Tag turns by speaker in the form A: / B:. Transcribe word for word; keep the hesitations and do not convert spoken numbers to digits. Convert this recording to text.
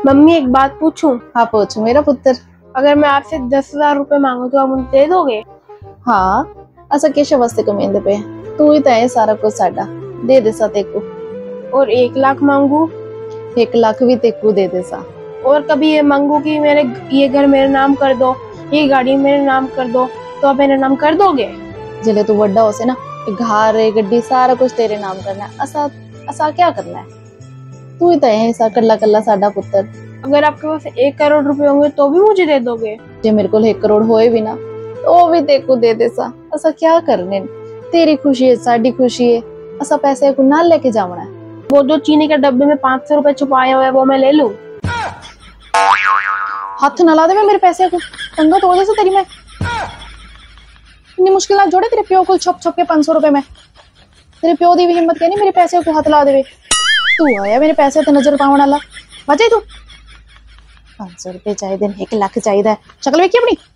A: Mummy एक बात पूछूं?
B: हाँ पूछ मेरा पुत्र।
A: अगर मैं आपसे दस हजार रुपए मांगू तो आप मुझे दे दोगे?
B: हाँ असा किस वास्ते कमेंदे पे, तू ही तो है सारा कुछ साडा, दे दे सा तेको।
A: और एक लाख मांगू?
B: एक लाख भी तेको दे दे सा।
A: और कभी ये मांगू कि मेरे ये घर मेरे नाम कर दो, ये गाड़ी मेरे नाम कर दो, तो आप मेरे नाम कर दोगे?
B: जिले तू बड़ा हो से ना, घर गड्डी सारा कुछ तेरे नाम करना है। असा असा क्या करना है, तू ही तो है सा कल्ला कल्ला साडा पुत्र।
A: अगर आपके पास एक करोड़ रुपए होंगे तो भी मुझे दे दोगे?
B: जे मेरे को एक करोड़ होए भी ना तो भी तेको दे दे सा। असा क्या करने, तेरी खुशी है साडी खुशी है, असा पैसे को ना लेके जावना है।
A: वो जो चीनी के डब्बे में पाँच सौ रुपए छुपाए हुए वो मैं ले लूं?
B: हाथ न ला दे मेरे पैसे को, तंगा तो हो तेरी मैं इतनी मुश्किल ना जोड़े तेरे प्यो को छप छप के पांच सौ रुपए में। तेरे प्यो दी भी हिम्मत कहनी मेरे पैसे को हाथ ला दे। तू आया मेरे पैसे ते नजर पावन वाला, बचे तू पांच सौ रुपए चाहिए, एक लाख चाहिए, शक्ल वेखी अपनी।